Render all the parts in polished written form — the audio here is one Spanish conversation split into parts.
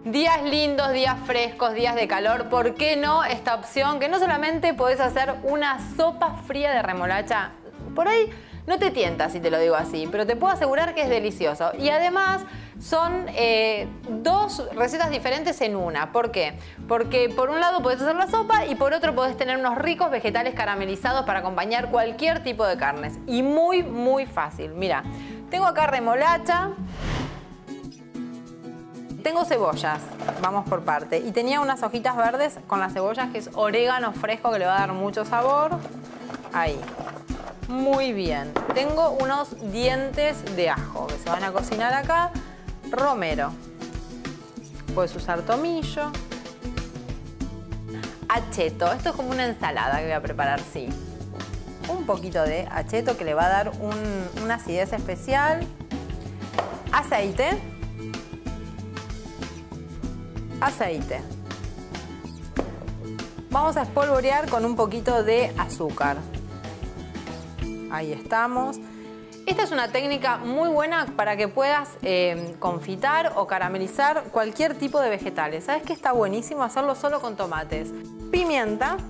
Días lindos, días frescos, días de calor, ¿por qué no esta opción? Que no solamente podés hacer una sopa fría de remolacha, por ahí no te tienta si te lo digo así, pero te puedo asegurar que es delicioso. Y además son dos recetas diferentes en una. ¿Por qué? Porque por un lado podés hacer la sopa y por otro podés tener unos ricos vegetales caramelizados para acompañar cualquier tipo de carnes. Y muy, muy fácil. Mira, tengo acá remolacha. Tengo cebollas, vamos por parte. Y tenía unas hojitas verdes con las cebollas, que es orégano fresco que le va a dar mucho sabor. Ahí. Muy bien. Tengo unos dientes de ajo que se van a cocinar acá. Romero. Puedes usar tomillo. Acheto. Esto es como una ensalada que voy a preparar, sí. Un poquito de acheto que le va a dar una acidez especial. Aceite. Aceite. Vamos a espolvorear con un poquito de azúcar. Ahí estamos. Esta es una técnica muy buena para que puedas confitar o caramelizar cualquier tipo de vegetales. ¿Sabes qué está buenísimo? Hacerlo solo con tomates. Pimienta.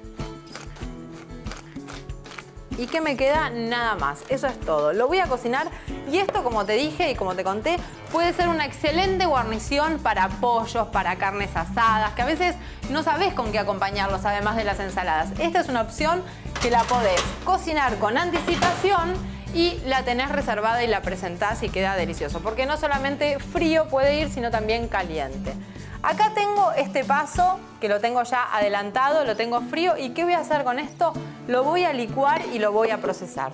¿Y qué me queda? Nada más. Eso es todo. Lo voy a cocinar y esto, como te dije y como te conté, puede ser una excelente guarnición para pollos, para carnes asadas, que a veces no sabés con qué acompañarlos, además de las ensaladas. Esta es una opción que la podés cocinar con anticipación y la tenés reservada y la presentás y queda delicioso. Porque no solamente frío puede ir, sino también caliente. Acá tengo este paso, que lo tengo ya adelantado, lo tengo frío. ¿Y qué voy a hacer con esto? Lo voy a licuar y lo voy a procesar.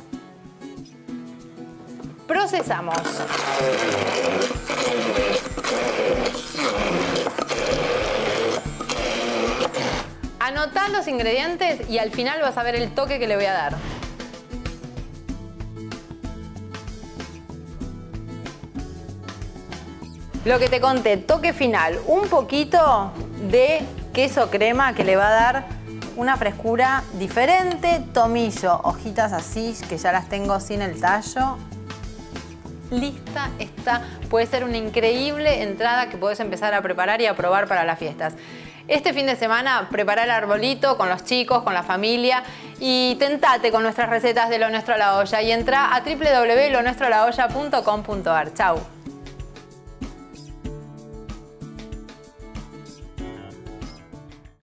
Procesamos. Anotá los ingredientes y al final vas a ver el toque que le voy a dar. Lo que te conté, toque final, un poquito de queso crema que le va a dar una frescura diferente, tomillo, hojitas así que ya las tengo sin el tallo. Lista está, puede ser una increíble entrada que podés empezar a preparar y a probar para las fiestas. Este fin de semana prepara el arbolito con los chicos, con la familia y tentate con nuestras recetas de Lo Nuestro a la Olla y entra a www.lonuestroalaolla.com.ar. Chau.